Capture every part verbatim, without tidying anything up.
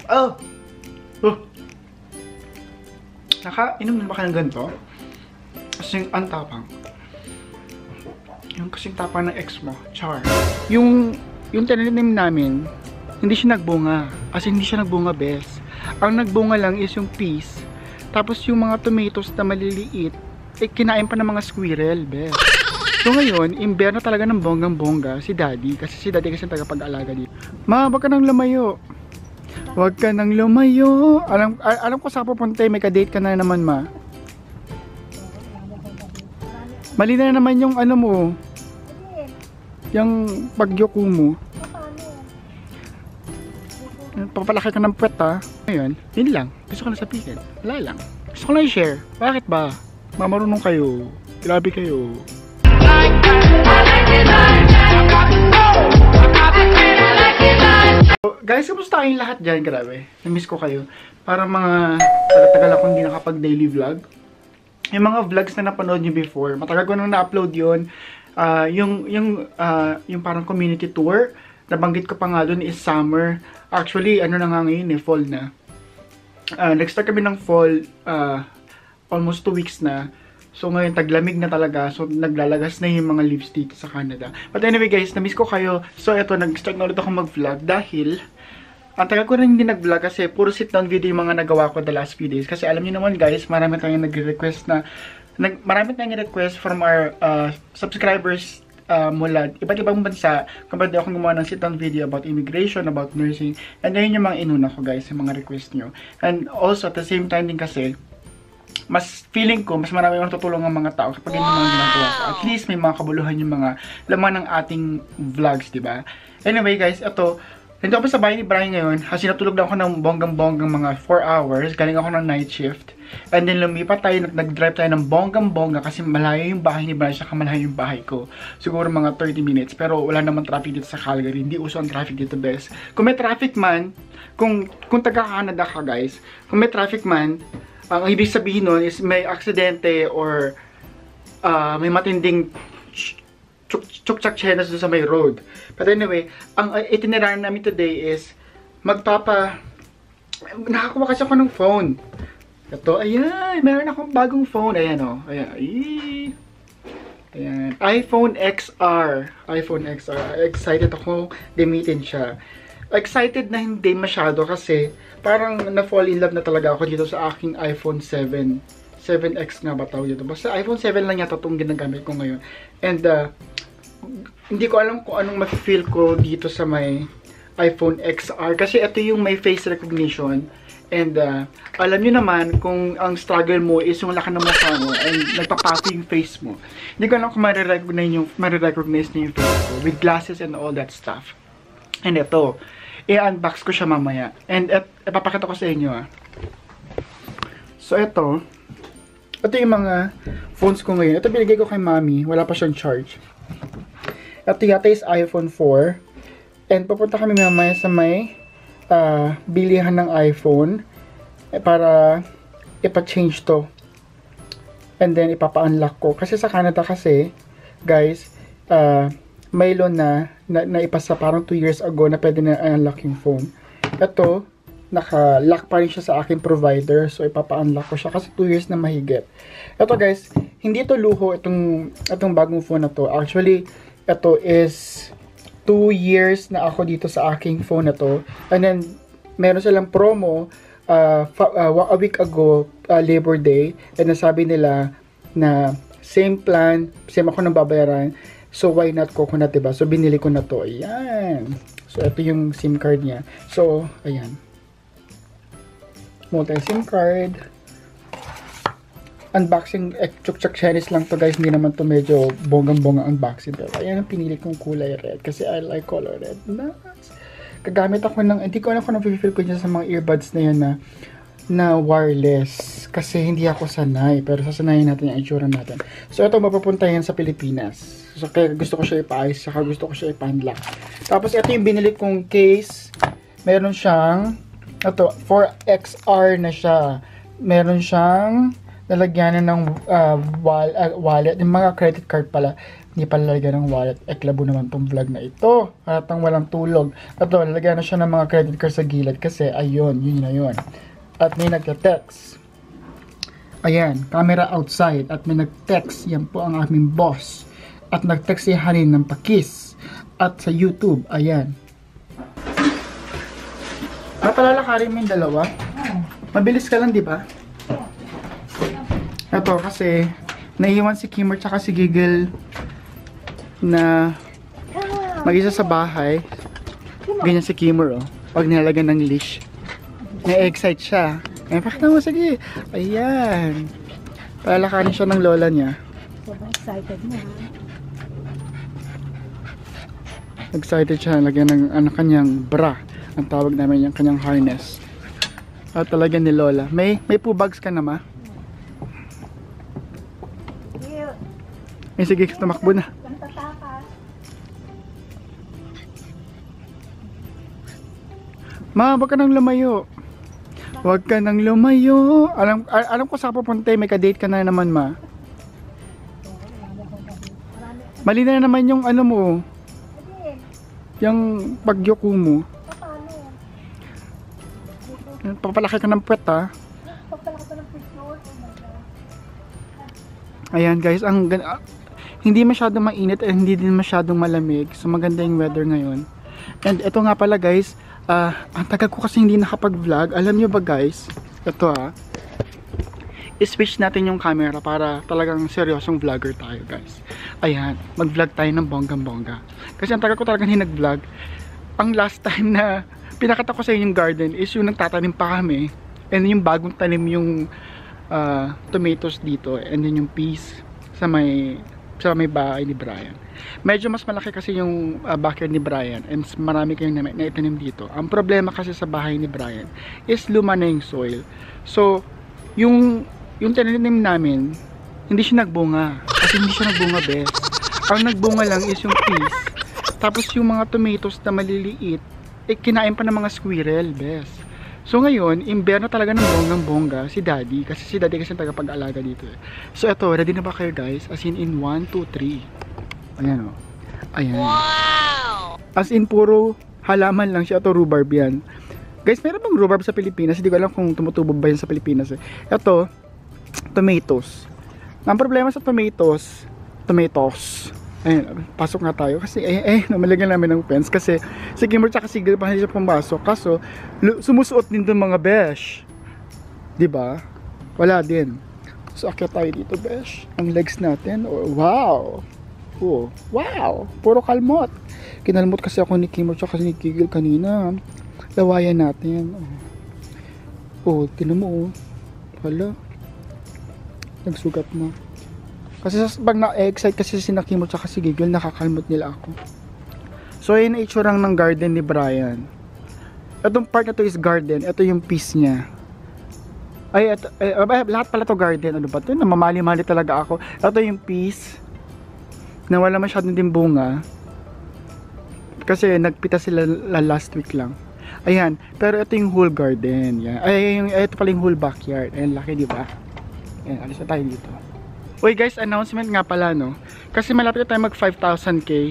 Oh! Oh! Nakainom na ba ka ng ganito? Kasing ang tapang. Yung kasing tapang ng ex mo. Char. Yung, yung tinanim namin, hindi siya nagbunga. As in, hindi siya nagbunga, bes. Ang nagbunga lang is yung peas. Tapos yung mga tomatoes na maliliit, eh, kinain pa ng mga squirrel, bes. So ngayon, imber na talaga ng bonggang-bongga si daddy. Kasi si daddy kasi tagapag-alaga dito. Ma, wag ka nang lumayo. Wag ka nang lumayo. Alam, alam ko sa pupunta, may ka-date ka na naman, ma. Mali na naman yung ano mo. Yung pagyoko mo. Papalaki ka ng puwet, ha. Ngayon, yun lang. Gusto ko na sabihin. Wala lang. Gusto ko lang i-share. Bakit ba? Mamarunong kayo. Grabe kayo. So, guys, kamusta kayong lahat dyan? Grabe. Na-miss ko kayo. Parang mga tagal-tagal ako hindi nakapag-daily vlog. Yung mga vlogs na napanood nyo before, matagal ko nang na-upload yun. Uh, yung, yung, uh, yung parang community tour, nabanggit ko pa nga doon is summer. Actually, ano na nga ngayon eh, fall na. Uh, Nag-start kami ng fall, uh, almost two weeks na. So ngayon, taglamig na talaga. So naglalagas na yung mga leaves dito sa Canada. But anyway guys, na-miss ko kayo. So eto, nag-start na ulit ako mag-vlog dahil ang tagal ko rin hindi nag-vlog kasi puro sit-down video yung mga nagawa ko the last few days. Kasi alam niyo naman guys, marami tayong nag-request na, nag, marami tayong request from our uh, subscribers uh, mula iba't ibang bansa. Kapag ako gumawa ng sit-down video about immigration, about nursing. And yun yung mga inuna ko guys, yung mga request nyo. And also at the same time din kasi, mas feeling ko, mas marami akong tutulong ng mga tao kapag yun yung mga ginagawa ko. At least may mga kabuluhan yung mga laman ng ating vlogs, diba? Anyway guys, ito, hindi ako sa bahay ni Brian ngayon kasi natulog lang ako ng bonggang-bonggang mga four hours. Galing ako ng night shift. And then lumipat tayo, nag-drive tayo ng bonggang-bongga kasi malayo yung bahay ni Brian saka malayo yung bahay ko. Siguro mga thirty minutes. Pero wala naman traffic dito sa Calgary. Hindi uso ang traffic dito, best. Kung may traffic man, kung, kung taga-Canada ka guys, kung may traffic man, ang ibig sabihin nun is may aksidente or uh, may matinding chuk-chak-chenas doon sa may road. But anyway, ang uh, itinerary namin today is magpapa... Nakakuha kasi ako ng phone. Ito, ayan, meron akong bagong phone. Ayan o, oh, ayan. Ay, ayan. iPhone X R. iPhone X R. Excited ako gamitin siya. Excited na hindi masyado kasi parang na-fall in love na talaga ako dito sa aking iPhone seven. seven X nga ba tawag dito? Basta iPhone seven lang yata itong ginagamit ko ngayon. And uh, hindi ko alam kung anong ma-feel ko dito sa may iPhone X R. Kasi ito yung may face recognition. And uh, alam nyo naman kung ang struggle mo is yung laki ng mukha mo and nagpapato yung face mo. Hindi ko alam kung marirecognize yung, marirecognize niyo yung face ko with glasses and all that stuff. And ito, i-unbox ko siya mamaya. And et, ipapakita ko sa inyo ah. So ito, ito yung mga phones ko ngayon. Ito binigay ko kay mami, wala pa siyang charge. Ito yata is iPhone four. And pupunta kami mamaya sa may uh, bilihan ng iPhone eh, para ipa-change to. And then ipapa-unlock ko. Kasi sa Canada kasi, guys, uh, may loan na, na naipasa parang two years ago na pwede na unlock yung phone. Ito, naka-lock pa rin siya sa aking provider. So, ipapa-unlock ko siya kasi two years na mahigit. Ito guys, hindi ito luho itong, itong bagong phone na to. Actually, ito is two years na ako dito sa aking phone na to. And then, meron silang promo uh, uh, a week ago, uh, Labor Day. And nasabi nila na same plan, same ako nang babayaran. So, why not coconut, diba? So, binili ko na to. Ayan. So, ito yung SIM card niya. So, ayan. Multi-SIM card. Unboxing, eh, chuk-chak Chinese lang to guys. Hindi naman to medyo bonggang-bonga unboxing. Pero, ayan ang pinili kong kulay red. Kasi I like color red. Nice. Kagamit ako ng, hindi ko alam kung na-feel ko dyan sa mga earbuds na yan na na wireless kasi hindi ako sanay, pero sasanayin natin yung itsura natin. So ito mapapunta yan sa Pilipinas. So kaya gusto ko siya ipa-ayos, saka gusto ko siya ipa-unlock. Tapos ito yung binili kong case. Meron siyang ito, four X R na siya. Meron siyang lalagyanan ng uh, wall, uh, wallet, yung mga credit card pala. Hindi pala lalagyan ng wallet. Eklabo naman tong vlog na ito. Halatang walang tulog. At to, lalagyan na siya ng mga credit card sa gilid kasi ayun, yun na yun. At may nagka-text. Ayan, camera outside. At may nag-text. Yan po ang aming boss. At nag-text si Hanin ng pakis. At sa YouTube, ayan. Mapalalakarin mo yung dalawa. Mabilis ka lang, di ba? Ito, kasi naiiwan si Kimmer tsaka si Giggle na mag-isa sa bahay. Ganyan si Kimmer, oh. Pag nilalagyan ng leash. Na-excite siya. Eh, pakita mo, sige. Ayan. Palalakarin siya ng lola niya. Sobrang excited mo, ha? Excited siya. Lagyan ng ano, kanyang bra. Ang tawag namin yung kanyang harness. At talaga ni lola. May, may poo bags ka na, ma? Eh, sige, tumakbo na. Ma, wag ka nang lumayo. Wag ka nang lumayo. Alam, al alam ko sa pupunta, may ka-date ka na naman, ma. Mali na naman yung ano mo. Yung pagyoko mo. Papalaki ka ng puwet, ha. Ayan, guys, ang uh, hindi masyadong mainit at hindi din masyadong malamig. So maganda yung weather ngayon. And ito nga pala, guys, uh, ang tagal ko kasi hindi nakapag-vlog. Alam nyo ba, guys? Ito, ha. I-switch natin yung camera para talagang seryosong vlogger tayo, guys. Ayan, mag-vlog tayo ng bonggang-bongga. Kasi ang tagal ko talagang hindi nag-vlog. Ang last time na pinakita ko sa inyo yung garden is yung nagtatanim pa kami. And yung bagong tanim yung uh, tomatoes dito. And then yung peas sa may sa may bahay ni Brian. Medyo mas malaki kasi yung uh, backyard ni Brian and marami kayong na, naitanim dito. Ang problema kasi sa bahay ni Brian is luma na yung soil. So, yung yung tinanim namin, hindi siya nagbunga. Kasi hindi siya nagbunga, bes. Ang nagbunga lang is yung peas. Tapos yung mga tomatoes na maliliit, eh, kinain pa ng mga squirrel, bes. So ngayon, imberno talaga ng bonggang-bongga si Daddy. Kasi si Daddy kasi tagapag-alaga dito. Eh. So ito, ready na ba kayo, guys? As in, in one, two, three. Ayan, o. Oh. Ayan. Wow! As in, puro halaman lang siya. Ito, rhubarb yan. Guys, meron bang rhubarb sa Pilipinas? Hindi ko alam kung tumutubo ba yan sa Pilipinas. Eh. Ito, tomatoes. Ang problema sa tomatoes, tomatoes. Ayun, pasok nga tayo kasi eh, eh namalagyan namin ng fence kasi si Kimmer tsaka si Gil pa hindi siya pumasok kaso sumusuot din doon mga besh, diba? Wala din. So akyat tayo dito, besh. Ang legs natin, oh, wow, oh, wow, puro kalmot. Kinalmot kasi ako ni Kimmer tsaka ni Gil kanina. Lawayan natin, oh, oh tinan mo, oh, wala, nagsugat na. Kasi pag na-excite kasi si Nakimo tsaka si Giggle, nakakalmot nila ako. So, yun ang itsurang ng garden ni Brian. Itong part na to is garden. Ito yung piece niya. Ay, ito, ay, ay, lahat pala to garden. Ano ba ito? Namamali-mali talaga ako. Ito yung piece na wala masyadong din bunga. Kasi nagpita sila last week lang. Ayan. Pero ito yung whole garden. Yan. Ay, yung, ito pala yung whole backyard. Ayan, laki diba? Ayan, alis na tayo dito. Uy guys, announcement nga pala, no? Kasi malapit na tayo mag five thousand K.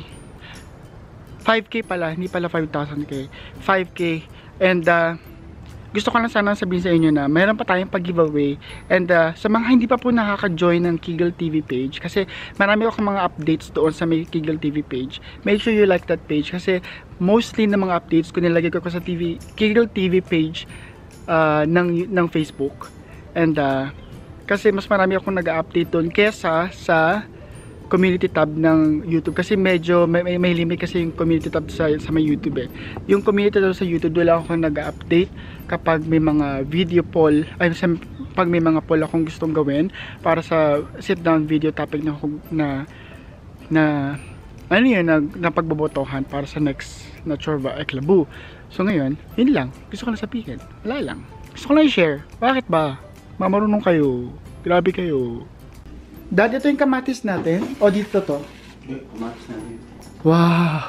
five K pala, hindi pala five thousand K. five K. And uh, gusto ko lang sana sabihin sa inyo na mayroon pa tayong pag-giveaway. And uh, sa mga hindi pa po nakaka-join ng Kiggle T V page, kasi marami akong mga updates doon sa may Kiggle T V page. Make sure you like that page kasi mostly ng mga updates ko nilagay ko sa T V, Kiggle T V page uh, ng, ng Facebook. And uh, kasi mas marami akong nag-update doon kesa sa community tab ng YouTube. Kasi medyo may, may, may limit kasi yung community tab sa, sa may YouTube eh. Yung community tab sa YouTube, wala akong nag-update kapag may mga video poll, ay pag may mga poll akong gustong gawin para sa sit down video topic na na, na ano yun, na, na pagbobotohan para sa next na Chorba Eklabu. So ngayon, yun lang. Gusto ko na sabihin. Wala lang. Gusto ko lang i-share. Bakit ba? Mamarunong kayo. Grabe kayo. Dad, ito yung kamatis natin? O dito to? Kamatis natin. Wow.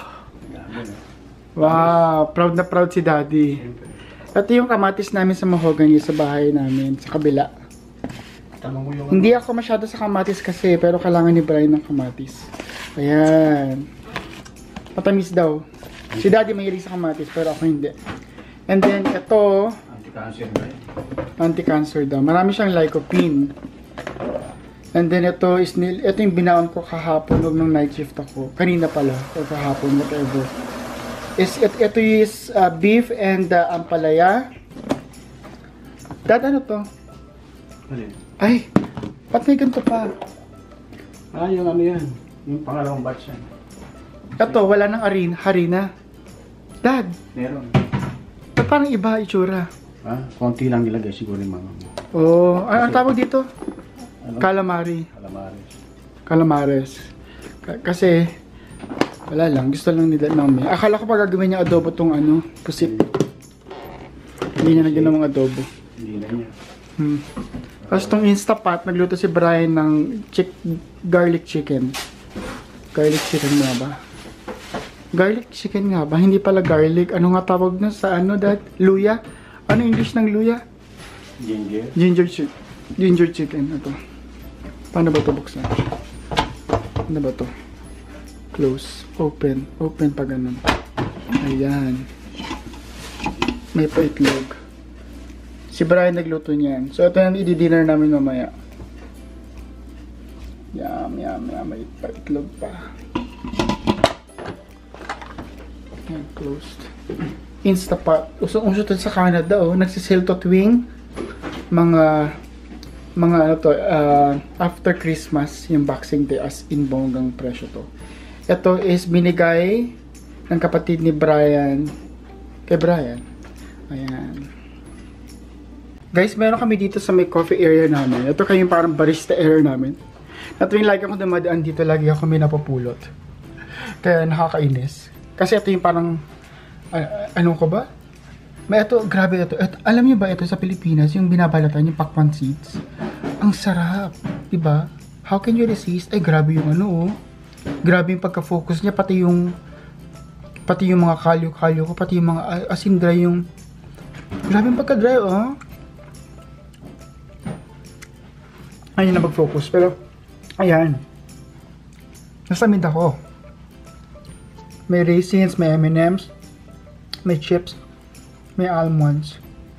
Wow. Proud na proud si Daddy. Ito yung kamatis namin sa mahogany sa bahay namin. Sa kabila. Tama mo yung Hindi ako masyado sa kamatis kasi. Pero kailangan ni Brian ng kamatis. Ayan. Matamis daw. Si Daddy mahilig sa kamatis, pero ako hindi. And then, ito, Anti-cancer ba yun? anti-cancer daw. Marami siyang lycopene. And then, ito is, nil- ito yung binaon ko kahapon nung night shift ako. Kanina pala, or kahapon, whatever. Is, it, ito is uh, beef and uh, ampalaya. Dad, ano to? Alin? Ay, ba't may ganito pa? Ah, yung ano yan. Yung pangalawang batch yan. Ito, wala nang arin, harina. Dad, Meron. ba't parang iba itsura? Ah, konti lang nilagay siguro yung mga mo. Oh, ano ang tawag dito? Ano? Calamari. Calamares. Calamares. K- kasi, wala lang. Gusto lang nila namin. Akala ko pa gagawin niya adobo tong ano, pusit. Hindi niya na ginawang adobo. Hindi na niya. Hmm. Tapos tong Instapot, nagluto si Brian ng chick garlic chicken. Garlic chicken nga ba? Garlic chicken nga ba? Hindi pala garlic. Ano nga tawag na sa ano, Dad? Luya? Ano English ng luya? Ginger. Ginger chicken. Ginger chicken. Ito. Paano ba ito buksan? Ano ba ito? Close. Open. Open pa ganun. Ayan. May paitlog. Si Brian nagluto niyan. So, ito yung i-dinner namin mamaya. Yum, yum, yum. May paitlog pa. Ayan, closed. Instapot. Usong-uso to sa Canada, oh. Nagsisale to tuwing mga mga ano to, uh, after Christmas, yung Boxing Day, as in bonggang presyo to. Ito is binigay ng kapatid ni Brian kay Brian. Ayan. Guys, meron kami dito sa may coffee area namin. Ito kayong parang barista area namin. Na tuwing lagi ako dumadaan dito, lagi ako may napapulot. Kaya nakakainis. Kasi ito yung parang, uh, ano ko ba? May ito, grabe ito. ito. Alam niyo ba ito sa Pilipinas, yung binabalatan, yung pakwan seeds? Ang sarap, diba? How can you resist? Ay, grabe yung ano, oh. Grabe yung pagka-focus niya, pati yung, pati yung mga kalyo-kalyo ko, pati yung mga, as in dry yung, grabe yung pagka-dry, oh. Ayun na mag-focus. Pero, ayan. Nasamid ako. May raisins, may M and M's, may chips, may almonds.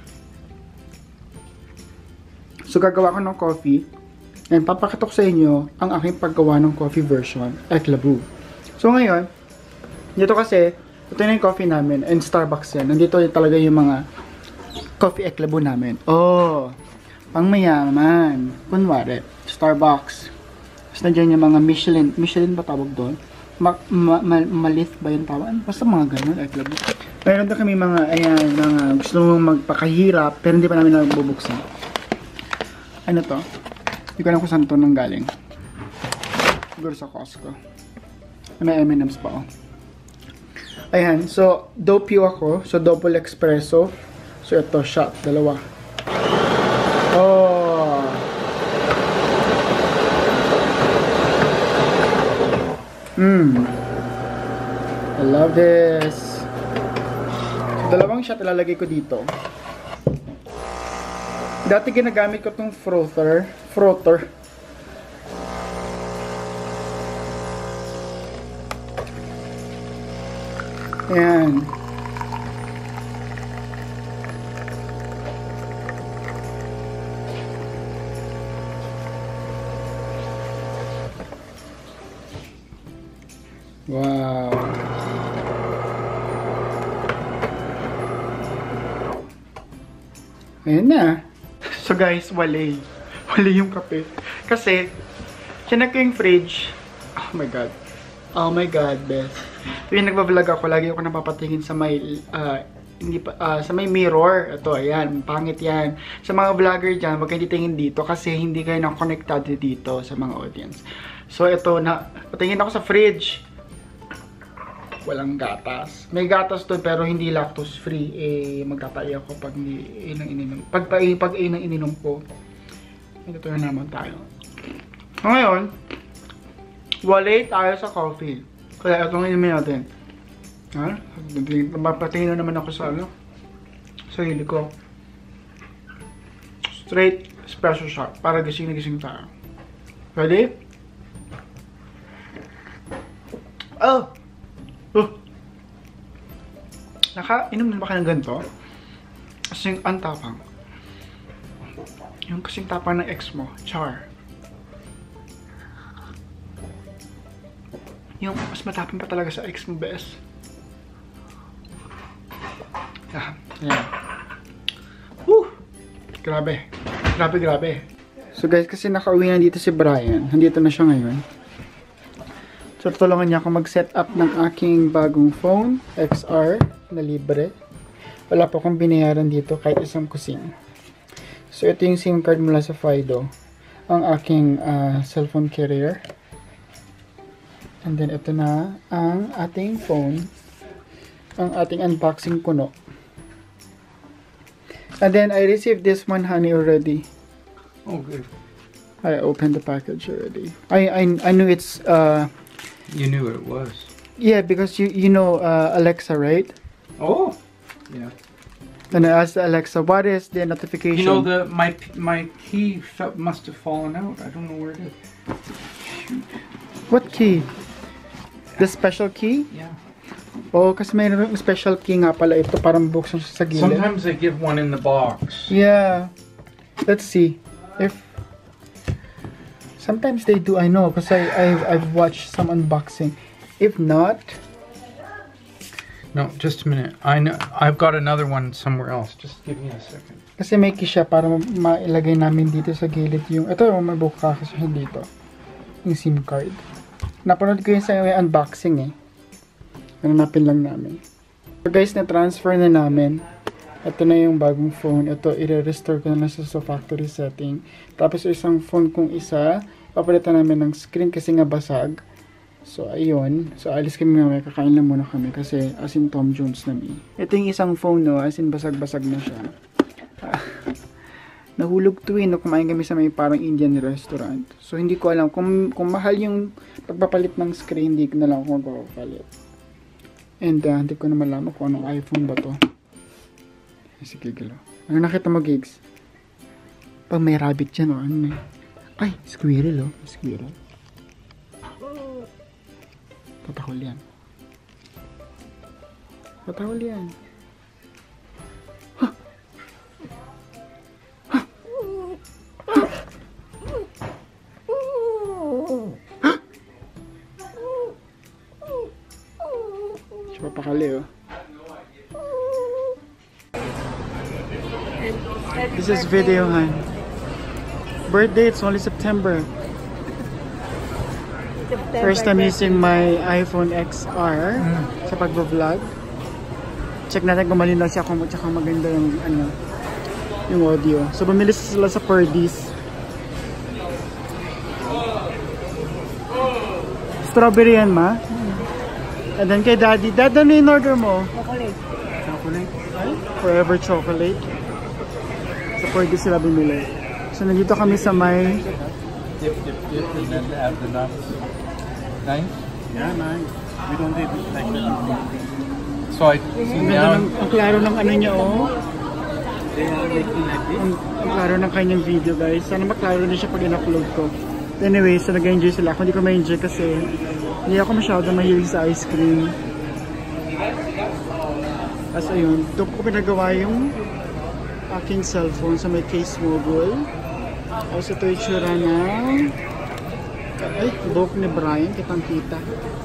So, gagawa ko ng coffee. And papakita ko sa inyo ang aking paggawa ng coffee version, Eclaboo. So, ngayon, dito kasi, ito na yung coffee namin. And Starbucks yan. Nandito yung talaga yung mga coffee Eclaboo namin. Oh! Pang mayaman. Kunwari, Starbucks. Tapos nandiyan yung mga Michelin. Michelin ba tawag doon? Ma ma ma Malith ba yung tawag? Basta mga ganun. Ay, club. Meron doon kami mga, ayan, mga gusto mong magpakahirap, pero hindi pa namin nabubuksan. Ano to? Hindi ko alam kung saan to nang galing. Siguro sa Costco. May M and M's pa, oh. Ayan, so, doppio ako. So, double espresso. So, ito, shot. Dalawa. Oh. Mmm. I love this. So, dalawang shot ilalagay ko dito. Dati ginagamit ko tong frother. Frother. Ayan. Wow. Ayan na. So guys, wali. Wali yung kape. Kasi, chinek ko yung fridge. Oh my god. Oh my god, best. Tuwing nagbablog ako, lagi ako napapatingin sa may, uh, hindi pa, uh, sa may mirror. Ito, ayan. Pangit yan. Sa mga vlogger dyan, wag kayo titingin dito kasi hindi kayo na-connected dito sa mga audience. So ito, na, patingin ako sa fridge. Walang gatas. May gatas doon pero hindi lactose free. Eh, magtatay ako pag hindi inang ininom. Pag pag, pag inang ininom ko. Ito na naman tayo. Ngayon, wala tayo sa coffee. Kaya ito ngayon natin. Ha? Mapatingin na naman ako sa ano. Sa hili ko. Straight espresso shot. Para gising na gising tayo. Ready? Oh! Oh! Nakainom na ba ka ng ganito? Kasing ang tapang. Yung kasing tapang ng ex mo. Char. Yung mas matapang pa talaga sa ex mo, bes. Ah, ayan. Woo! Grabe. Grabe, grabe. So guys, kasi nakauwi na dito si Brian. Nandito na siya ngayon. So tulungan niya ako mag-set up ng aking bagong phone, X R, na libre. Wala po akong binayaran dito kahit isang kusing. So ito yung SIM card mula sa Fido. Ang aking uh, cellphone carrier. And then ito na ang ating phone. Ang ating unboxing kuno. And then I received this one, honey, already. Oh, good. I opened the package already. I I I knew it's uh. You knew what it was. Yeah, because you you know uh, Alexa, right? Oh. Yeah. And I asked Alexa, what is the notification? You know the my my key fell, must have fallen out. I don't know where it is. What key? The special key? Yeah. Oh, kasi mayroon yung special key nga pala ito, parang buksan siya sa gilid. Sometimes they give one in the box. Yeah. Let's see. If sometimes they do, I know, because I I've, I've watched some unboxing. If not, no, just a minute. I know I've got another one somewhere else. Just give me a second. kasi may key siya para ma- mailagay namin dito sa gilid yung, ito yung may buka kasi siya dito. Yung SIM card. Napanood ko yun sa unboxing eh. Nanapin lang namin. So guys, na-transfer na namin. Ito na yung bagong phone. Ito, i-restore ko na lang sa factory setting. Tapos isang phone kong isa, papalitan namin ng screen kasi nga basag. So, ayun. So, alis kami mamaya. Kakain lang muna kami kasi as in Tom Jones na mi. Ito yung isang phone, no? As in basag-basag na siya. Ah, nahulog to eh, no? Kumain kami sa may parang Indian restaurant. So, hindi ko alam. Kung, kung mahal yung pagpapalit ng screen, hindi ko na lang kung magpapalit. And uh, hindi ko na malaman kung anong iPhone ba to. Sige, gilo. Ano nakita mo, Gigs? Pag may rabbit dyan, o ano may... Ay, squirrel, oh. Squirrel. Patahol yan. Patahol yan. Huh! Huh! Huh! Siya papakali, oh. This is video, han. Birthday, it's only September. September First time birthday. using my iPhone X R Mm. sa pagbo-vlog. Check natin kung malinaw siya, kung tsaka maganda yung ano, yung audio. So bumili sila sa Purdy's. Strawberry yan, ma? And then kay Daddy, Dad, ano yung order mo? Chocolate. Chocolate. Ay, forever chocolate. Sa Purdy's sila bumili. So nandito kami sa may... Dip, dip, dip, and then add the nuts. Nice? Yeah, man. We don't eat it like that. So I see Ang, ganda now. ng, ang klaro ng ano niya, oh. They are making like this. Ang, ang klaro ng kanyang video, guys. Sana maklaro din siya pag in-upload ko. Anyway, so nag-enjoy sila. Ako hindi ko ma-enjoy kasi hindi ako masyado mahilig sa ice cream. As ayun, doon ko pinagawa yung aking cellphone sa may case mobile. Tapos ito yung tsura ng... Ay, buhok ni Brian. Kitang kita.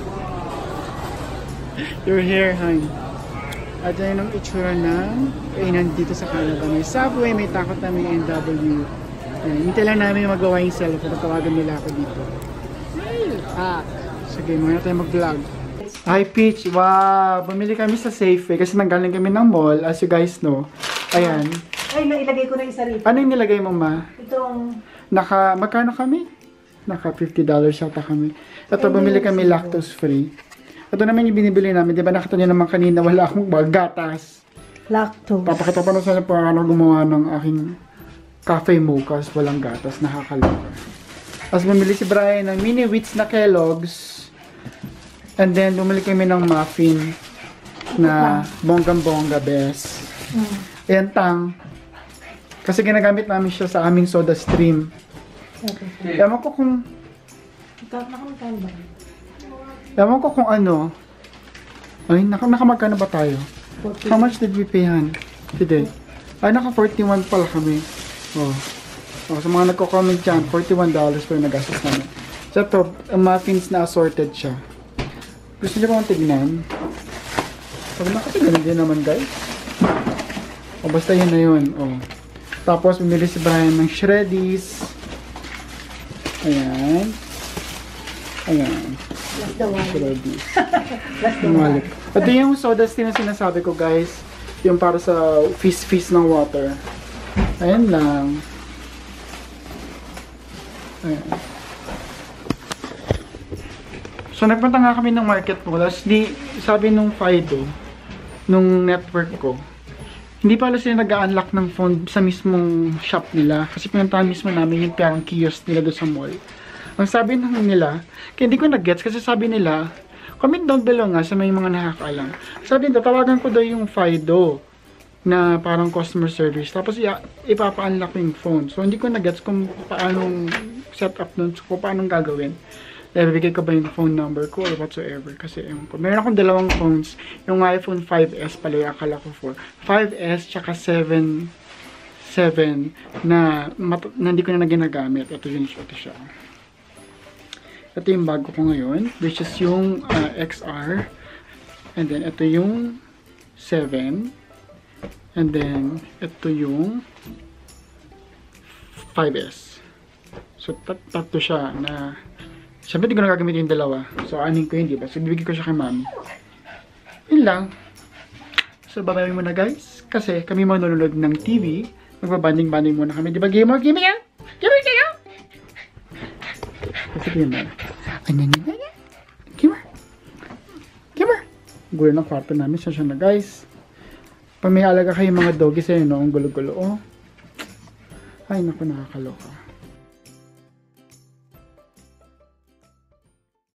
Your hair, hon. At yun ang itsura ng kainan dito sa Canada. May Subway, may takot na may N W. Ayan, hintay lang namin magawa yung cellphone. Tawagan nila ako dito. Ah, sige, muna tayo mag-vlog. Hi, Peach. Wow! Bumili kami sa Safeway kasi nanggaling kami ng mall. As you guys know. Ayan. Ay, nailagay ko na isa rito. Ano yung nilagay mo, ma? Itong... Naka, magkano kami? Naka fifty dollars yata kami. Ito, bumili kami lactose free. Ito naman yung binibili namin. Di ba nakita nyo naman kanina, wala akong mga gatas. Lactose. Papakita pa na sana paano gumawa ng aking cafe mochas. Walang gatas. Nakakaloka. Tapos bumili si Brian ng mini wheats na Kellogg's. And then, bumili kami ng muffin na bonggang-bongga best. Mm. Ayan, tang. Kasi ginagamit namin siya sa aming soda stream. Okay. Ewan ko kung... Ikaw, nakamagkano ba? Ewan ko kung ano. Ay, naka, nakamagkano ba tayo? How much did we pay, han? Today? Ay, naka forty-one pala kami. Oh. Oh, sa mga nagko-comment dyan, forty-one dollars pa yung nagastos namin. So, ito, ang muffins na assorted siya. Gusto niyo ba akong tignan? Pag nakatignan din naman, guys. O, basta yun na yun. O. Tapos, bumili si Brian ng shreddies. Ayan. Ayan. That's the one. Shreddies. That's the Ang one. wallet. Ito yung soda stream na sinasabi ko, guys. Yung para sa fizz-fizz ng water. Ayan lang. Ayan. So, nagpunta nga kami ng market mo. Tapos, di, sabi nung Fido, nung network ko, hindi pala sila nag-unlock ng phone sa mismong shop nila. Kasi pinuntahan mismo namin yung parang kiosk nila doon sa mall. Ang sabi nung nila, kaya hindi ko nag-gets kasi sabi nila, comment down below nga sa may mga nakakaalam. Sabi nila, tawagan ko daw yung Fido na parang customer service. Tapos ipapa-unlock yung phone. So, hindi ko nag-gets kung paanong set up nun, kung paanong gagawin. Ibigay ko ba yung phone number ko or whatsoever. Kasi, ewan ko. Meron akong dalawang phones. Yung iPhone five S pala yung akala ko for. five S tsaka seven na, na hindi ko na ginagamit. Ito yun, ito siya. Ito yung bago ko ngayon, which is yung uh, X R. And then, ito yung seven. And then, ito yung five S. So, tat tatlo siya na siyempre, hindi ko na gagamit yung dalawa. So, anin ko yun, diba? So, bibigay ko siya kay mami. Yun lang. So, babayin muna, guys. Kasi, kami manonood ng T V. Magbabanding-banding muna kami. Diba, gamer? Gamer yan? Gamer kayo? Kasi gamer. Ano, ano, ano? Gamer? Gamer? Gulo ng kwarto namin. Siya siya na, guys. Pag may alaga kayo mga doggies, ayun, no? Ang gulo-gulo, oh. Ay, naku, nakakaloka.